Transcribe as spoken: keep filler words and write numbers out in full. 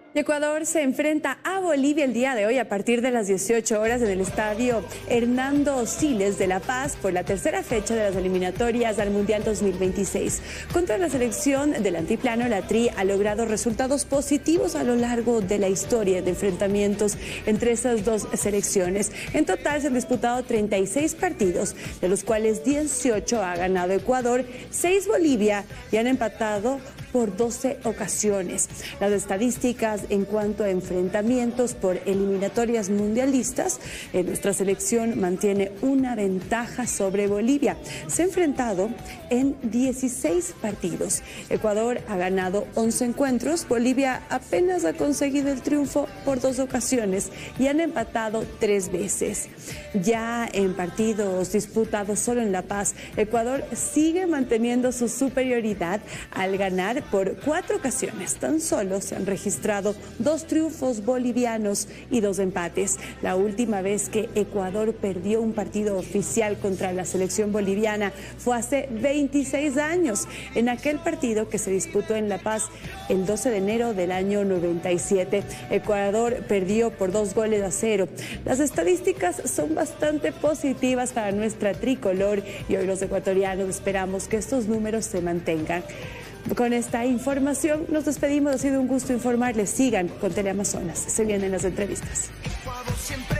Ecuador se enfrenta a Bolivia el día de hoy a partir de las dieciocho horas en el estadio Hernando Siles de La Paz por la tercera fecha de las eliminatorias al Mundial dos mil veintiséis. Contra la selección del Altiplano, la Tri ha logrado resultados positivos a lo largo de la historia de enfrentamientos entre esas dos selecciones. En total se han disputado treinta y seis partidos, de los cuales dieciocho ha ganado Ecuador, seis Bolivia y han empatado por doce ocasiones. Las estadísticas en cuanto a enfrentamientos por eliminatorias mundialistas, eh, nuestra selección mantiene una ventaja sobre Bolivia. Se ha enfrentado en dieciséis partidos. Ecuador ha ganado once encuentros, Bolivia apenas ha conseguido el triunfo por dos ocasiones y han empatado tres veces. Ya en partidos disputados solo en La Paz, Ecuador sigue manteniendo su superioridad al ganar por cuatro ocasiones. Tan solo se han registrado dos triunfos bolivianos y dos empates. La última vez que Ecuador perdió un partido oficial contra la selección boliviana fue hace veintiséis años, en aquel partido que se disputó en La Paz el doce de enero del año noventa y siete. Ecuador perdió por dos goles a cero. Las estadísticas son bastante positivas para nuestra tricolor y hoy los ecuatorianos esperamos que estos números se mantengan. Con esta información nos despedimos. Ha sido un gusto informarles. Sigan con Teleamazonas. Se vienen las entrevistas.